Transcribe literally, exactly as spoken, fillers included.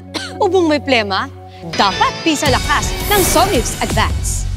Ubong may plema? Dapat Pisa Lakas ng Somix Advance.